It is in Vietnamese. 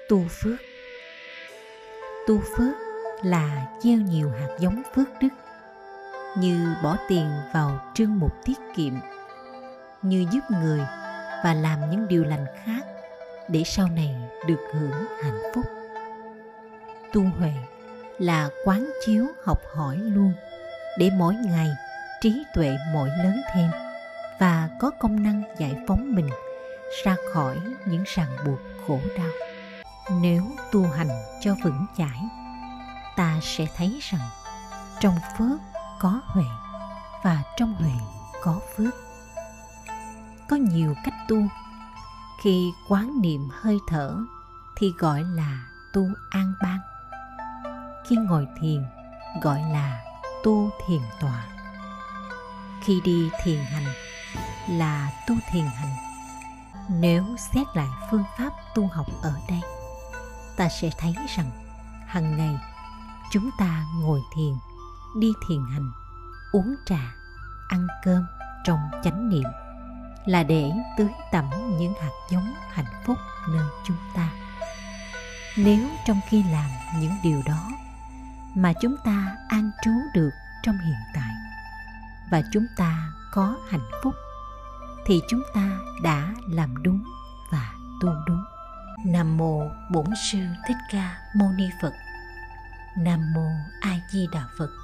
Tu phước. Tu phước là gieo nhiều hạt giống phước đức, như bỏ tiền vào trương mục tiết kiệm, như giúp người và làm những điều lành khác để sau này được hưởng hạnh phúc. Tu huệ là quán chiếu học hỏi luôn, để mỗi ngày trí tuệ mỗi lớn thêm và có công năng giải phóng mình ra khỏi những ràng buộc khổ đau. Nếu tu hành cho vững chãi, ta sẽ thấy rằng trong phước có huệ và trong huệ có phước. Có nhiều cách tu. Khi quán niệm hơi thở thì gọi là tu an bang. Khi ngồi thiền gọi là tu thiền tọa. Khi đi thiền hành là tu thiền hành. Nếu xét lại phương pháp tu học ở đây, ta sẽ thấy rằng hàng ngày chúng ta ngồi thiền, đi thiền hành, uống trà, ăn cơm trong chánh niệm là để tưới tẩm những hạt giống hạnh phúc nơi chúng ta. Nếu trong khi làm những điều đó mà chúng ta an trú được trong hiện tại và chúng ta có hạnh phúc, thì chúng ta đã làm đúng và tu đúng. Nam mô Bổn Sư Thích Ca Mâu Ni Phật. Nam mô A Di Đà Phật.